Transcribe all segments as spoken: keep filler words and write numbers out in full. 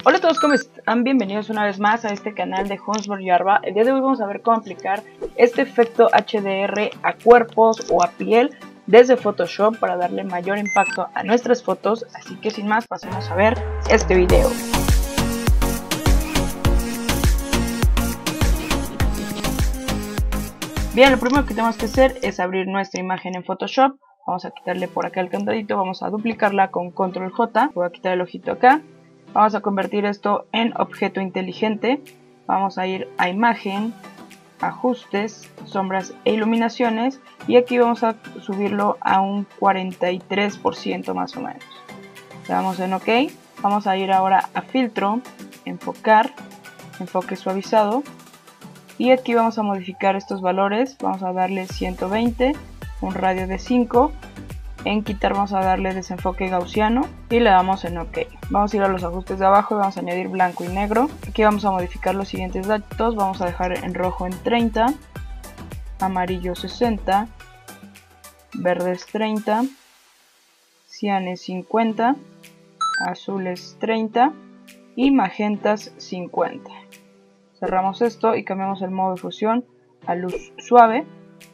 Hola a todos, ¿cómo están? Bienvenidos una vez más a este canal de Huntsberg-Yarva. El día de hoy vamos a ver cómo aplicar este efecto H D R a cuerpos o a piel desde Photoshop para darle mayor impacto a nuestras fotos. Así que sin más, pasemos a ver este video. Bien, lo primero que tenemos que hacer es abrir nuestra imagen en Photoshop. Vamos a quitarle por acá el candadito, vamos a duplicarla con control J. Voy a quitar el ojito acá. Vamos a convertir esto en objeto inteligente. Vamos a ir a imagen, ajustes, sombras e iluminaciones. Y aquí vamos a subirlo a un cuarenta y tres por ciento más o menos. Le damos en OK. Vamos a ir ahora a filtro, enfocar, enfoque suavizado. Y aquí vamos a modificar estos valores. Vamos a darle ciento veinte, un radio de cinco. En quitar vamos a darle desenfoque gaussiano y le damos en OK. Vamos a ir a los ajustes de abajo y vamos a añadir blanco y negro. Aquí vamos a modificar los siguientes datos. Vamos a dejar en rojo en treinta, amarillo sesenta, verdes treinta, cianes cincuenta, azules treinta y magentas cincuenta. Cerramos esto y cambiamos el modo de fusión a luz suave.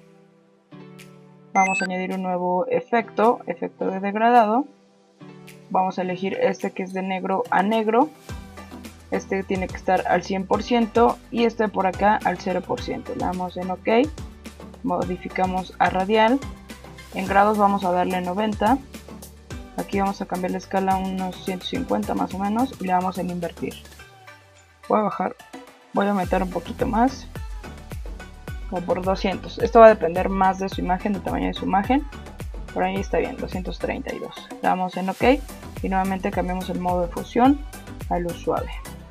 Vamos a añadir un nuevo efecto, efecto de degradado. Vamos a elegir este que es de negro a negro. Este tiene que estar al cien por ciento y este por acá al cero por ciento. Le damos en OK. Modificamos a radial. En grados vamos a darle noventa. Aquí vamos a cambiar la escala a unos ciento cincuenta más o menos y le damos en invertir. Voy a bajar, voy a aumentar un poquito más. O por doscientos. Esto va a depender más de su imagen, del tamaño de su imagen. Por ahí está bien, doscientos treinta y dos. Le damos en OK y nuevamente cambiamos el modo de fusión a luz suave.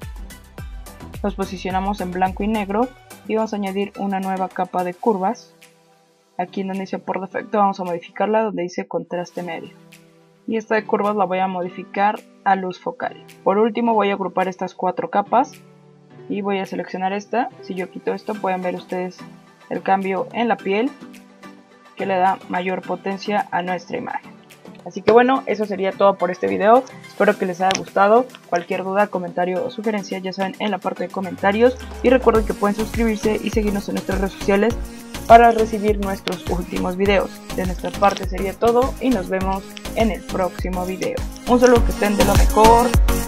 Los posicionamos en blanco y negro y vamos a añadir una nueva capa de curvas. Aquí en donde dice por defecto vamos a modificarla donde dice contraste medio. Y esta de curvas la voy a modificar a luz focal. Por último voy a agrupar estas cuatro capas y voy a seleccionar esta. Si yo quito esto pueden ver ustedes el cambio en la piel que le da mayor potencia a nuestra imagen. Así que bueno, eso sería todo por este video. Espero que les haya gustado. Cualquier duda, comentario o sugerencia ya saben en la parte de comentarios. Y recuerden que pueden suscribirse y seguirnos en nuestras redes sociales para recibir nuestros últimos videos. De nuestra parte sería todo y nos vemos en el próximo video. Un saludo, que estén de lo mejor.